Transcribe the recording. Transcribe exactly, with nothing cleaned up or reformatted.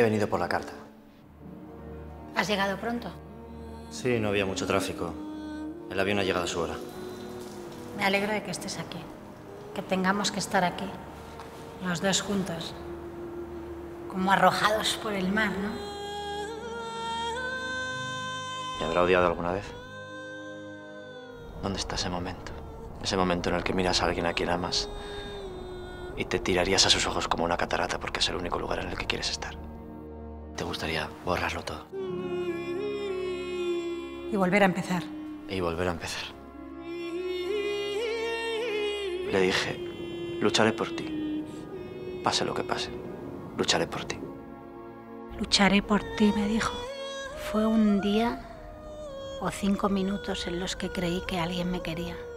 venido por la carta. ¿Has llegado pronto? Sí, no había mucho tráfico. El avión ha llegado a su hora. Me alegro de que estés aquí. Que tengamos que estar aquí. Los dos juntos. Como arrojados por el mar, ¿no? ¿Me habrá odiado alguna vez? ¿Dónde está ese momento? Ese momento en el que miras a alguien a quien amas y te tirarías a sus ojos como una catarata porque es el único lugar en el que quieres estar. Te gustaría borrarlo todo. Y volver a empezar. Y volver a empezar. Le dije, lucharé por ti. Pase lo que pase, lucharé por ti. Lucharé por ti, me dijo. Fue un día o cinco minutos en los que creí que alguien me quería.